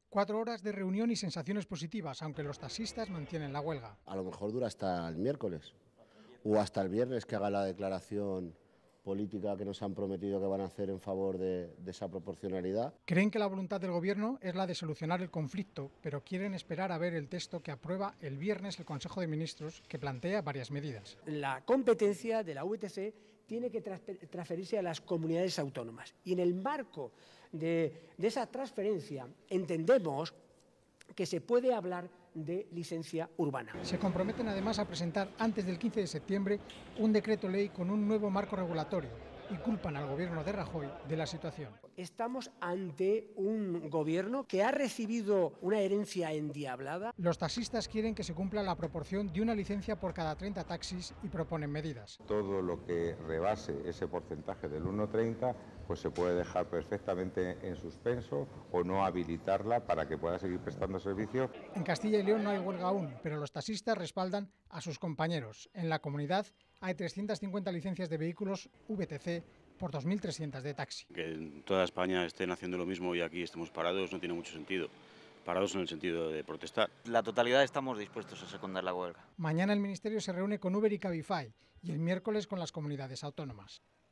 4 horas de reunión y sensaciones positivas, aunque los taxistas mantienen la huelga. A lo mejor dura hasta el miércoles o hasta el viernes que haga la declaración política que nos han prometido que van a hacer en favor de esa proporcionalidad. Creen que la voluntad del Gobierno es la de solucionar el conflicto, pero quieren esperar a ver el texto que aprueba el viernes el Consejo de Ministros, que plantea varias medidas. La competencia de la VTC tiene que transferirse a las comunidades autónomas y en el marco de esa transferencia entendemos que se puede hablar de licencia urbana. Se comprometen además a presentar antes del 15 de septiembre un decreto ley con un nuevo marco regulatorio y culpan al Gobierno de Rajoy de la situación. Estamos ante un Gobierno que ha recibido una herencia endiablada. Los taxistas quieren que se cumpla la proporción de una licencia por cada 30 taxis y proponen medidas. Todo lo que rebase ese porcentaje del 1,30 pues se puede dejar perfectamente en suspenso o no habilitarla para que pueda seguir prestando servicio. En Castilla y León no hay huelga aún, pero los taxistas respaldan a sus compañeros. En la comunidad hay 350 licencias de vehículos VTC por 2.300 de taxi. Que en toda España estén haciendo lo mismo y aquí estemos parados no tiene mucho sentido. Parados en el sentido de protestar. La totalidad estamos dispuestos a secundar la huelga. Mañana el Ministerio se reúne con Uber y Cabify y el miércoles con las comunidades autónomas.